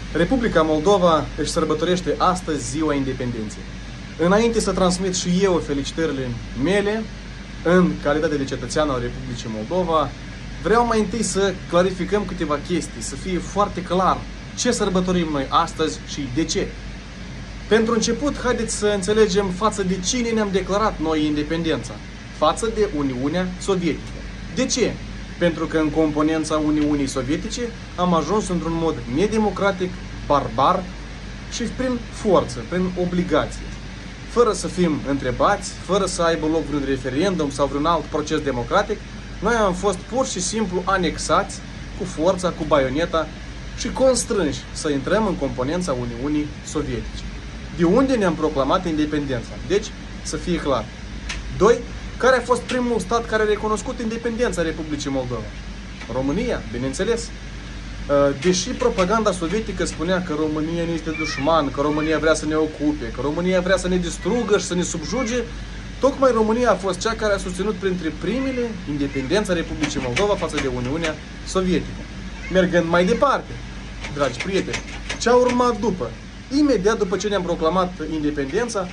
Republica Moldova își sărbătorește astăzi ziua independenței. Înainte să transmit și eu felicitările mele, în calitate de cetățean al Republicii Moldova, vreau mai întâi să clarificăm câteva chestii, să fie foarte clar ce sărbătorim noi astăzi și de ce. Pentru început, haideți să înțelegem față de cine ne-am declarat noi independența. Față de Uniunea Sovietică. De ce? Pentru că în componența Uniunii Sovietice am ajuns într-un mod nedemocratic, barbar și prin forță, prin obligație. Fără să fim întrebați, fără să aibă loc vreun referendum sau vreun alt proces democratic, noi am fost pur și simplu anexați cu forța, cu baioneta și constrânși să intrăm în componența Uniunii Sovietice. De unde ne-am proclamat independența? Deci, să fie clar. 2. Care a fost primul stat care a recunoscut independența Republicii Moldova? România, bineînțeles. Deși propaganda sovietică spunea că România nu este dușman, că România vrea să ne ocupe, că România vrea să ne distrugă și să ne subjuge, tocmai România a fost cea care a susținut printre primele independența Republicii Moldova față de Uniunea Sovietică. Mergând mai departe, dragi prieteni, ce a urmat după? Imediat după ce ne-am proclamat independența,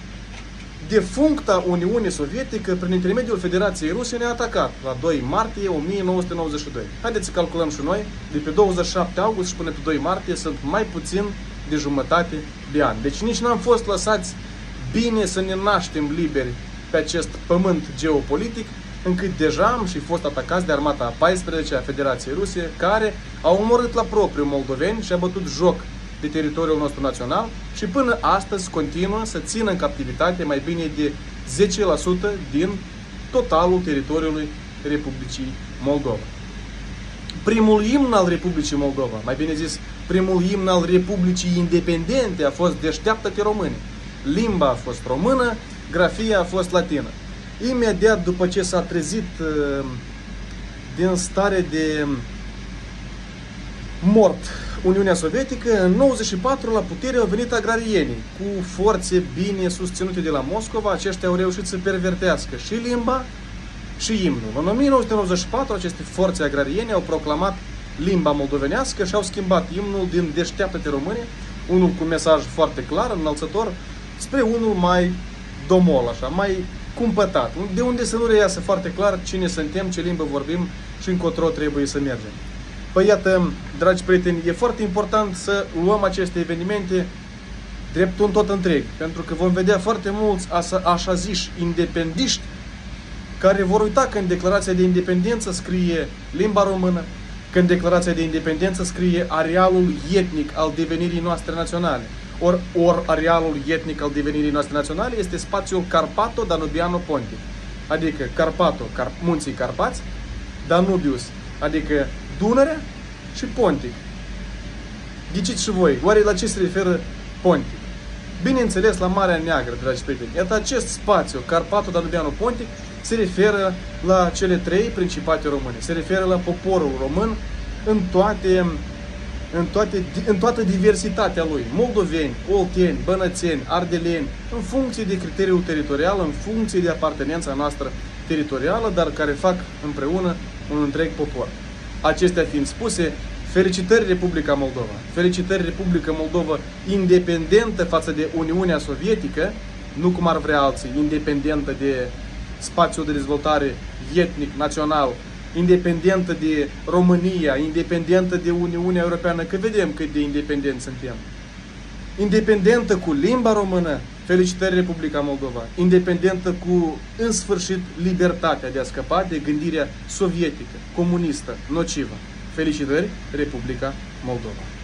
defuncta Uniune Sovietică, prin intermediul Federației Ruse, ne-a atacat la 2 martie 1992. Haideți să calculăm și noi, de pe 27 august și până pe 2 martie sunt mai puțin de jumătate de an. Deci nici n-am fost lăsați bine să ne naștem liberi pe acest pământ geopolitic, încât deja am și fost atacați de armata a 14-a Federației Ruse, care au omorât la propriu moldoveni și a bătut joc de teritoriul nostru național și până astăzi continuă să țină în captivitate mai bine de 10% din totalul teritoriului Republicii Moldova. Primul imn al Republicii Moldova, mai bine zis, primul imn al Republicii Independente a fost Deșteaptă-te române. Limba a fost română, grafia a fost latină. Imediat după ce s-a trezit din stare de mort Uniunea Sovietică, în 94 la putere au venit agrarienii. Cu forțe bine susținute de la Moscova, aceștia au reușit să pervertească și limba și imnul. În 1994 aceste forțe agrariene au proclamat limba moldovenească și au schimbat imnul din Deșteaptă-te române, unul cu mesaj foarte clar, înălțător, spre unul mai domol, așa, mai cumpătat, de unde să nu reiasă foarte clar cine suntem, ce limbă vorbim și încotro trebuie să mergem. Păi iată, dragi prieteni, e foarte important să luăm aceste evenimente dreptul în tot întreg, pentru că vom vedea foarte mulți așa ziși independiști care vor uita că în declarația de independență scrie limba română, că în declarația de independență scrie arealul etnic al devenirii noastre naționale. Ori arealul etnic al devenirii noastre naționale este spațiul Carpato-Danubiano-Pontic, adică munții Carpați, Danubius, adică Dunărea și Pontic. Ghiciți și voi, oare la ce se referă Pontic? Bineînțeles la Marea Neagră, dragi prieteni. Iată, acest spațiu, Carpato-Danubiano-Pontic, se referă la cele 3 principate române. Se referă la poporul român în toată diversitatea lui. Moldoveni, olteni, bănățeni, ardeleni, în funcție de criteriul teritorial, în funcție de apartenența noastră teritorială, dar care fac împreună un întreg popor. Acestea fiind spuse, felicitări Republica Moldova! Felicitări Republica Moldova independentă față de Uniunea Sovietică, nu cum ar vrea alții, independentă de spațiul de dezvoltare etnic, național, independentă de România, independentă de Uniunea Europeană, că vedem cât de independenți suntem. Independentă cu limba română, felicitări Republica Moldova. Independentă cu, în sfârșit, libertatea de a scăpa de gândirea sovietică, comunistă, nocivă. Felicitări Republica Moldova.